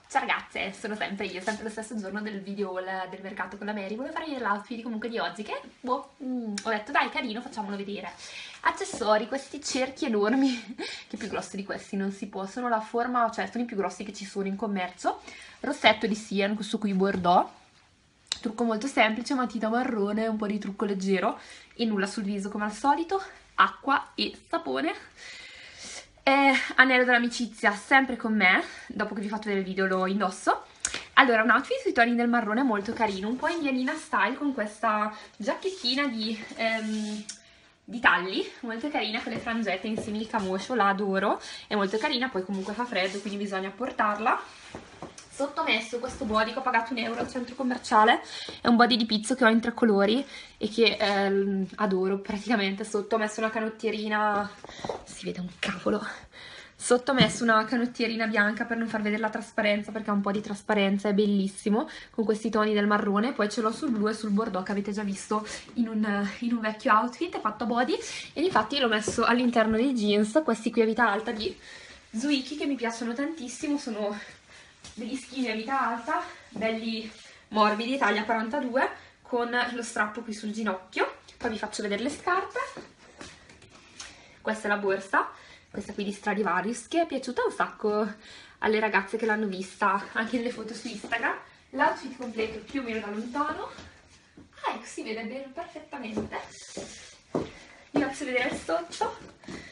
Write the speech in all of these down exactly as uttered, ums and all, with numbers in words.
Ciao ragazze, sono sempre io, sempre lo stesso giorno del video la- del mercato con la Mary. Volevo fare l'outfit comunque di oggi che, boh, mm, ho detto dai, carino, facciamolo vedere. Accessori, questi cerchi enormi, che più grossi di questi non si può, sono la forma, cioè sono i più grossi che ci sono in commercio. Rossetto di Sian, questo qui Bordeaux, trucco molto semplice, matita marrone, un po' di trucco leggero e nulla sul viso come al solito, acqua e sapone. Eh, anello dell'amicizia sempre con me, dopo che vi ho fatto vedere il video lo indosso. Allora, un outfit sui toni del marrone molto carino, un po' indianina style con questa giacchettina di, ehm, di tagli, molto carina con le frangette in simil camoscio, la adoro, è molto carina, poi comunque fa freddo quindi bisogna portarla. Sottomesso questo body che ho pagato un euro al centro commerciale, è un body di pizzo che ho in tre colori e che eh, adoro praticamente. Sotto ho messo una canottierina, si vede un cavolo, sotto ho messo una canottierina bianca per non far vedere la trasparenza perché ha un po' di trasparenza, è bellissimo, con questi toni del marrone. Poi ce l'ho sul blu e sul bordeaux che avete già visto in un, in un vecchio outfit fatto a body, e infatti l'ho messo all'interno dei jeans, questi qui a vita alta di Zuiki che mi piacciono tantissimo, sono degli skinny a vita alta, belli morbidi, taglia quarantadue, con lo strappo qui sul ginocchio. Poi vi faccio vedere le scarpe. Questa è la borsa, questa qui di Stradivarius, che è piaciuta un sacco alle ragazze che l'hanno vista anche nelle foto su Instagram. L'outfit completo più o meno da lontano. Ah, ecco, si vede bene perfettamente. Vi faccio vedere il sotto.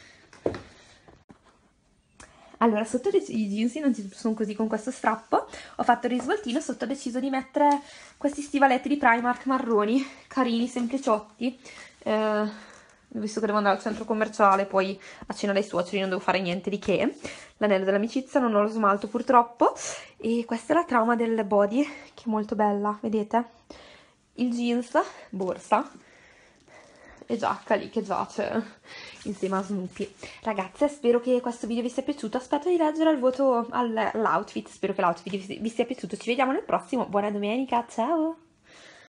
Allora, sotto i jeans non ci sono così con questo strappo, ho fatto il risvoltino, sotto ho deciso di mettere questi stivaletti di Primark marroni, carini, sempliciotti, eh, visto che devo andare al centro commerciale, poi a cena dai suoceri non devo fare niente di che, l'anello dell'amicizia non ho lo smalto purtroppo, e questa è la trama del body, che è molto bella, vedete? Il jeans, borsa, e giacca lì che giace insieme a Snoopy. Ragazze, spero che questo video vi sia piaciuto, aspetto di leggere il voto all'outfit, spero che l'outfit vi sia piaciuto, ci vediamo nel prossimo, buona domenica, ciao!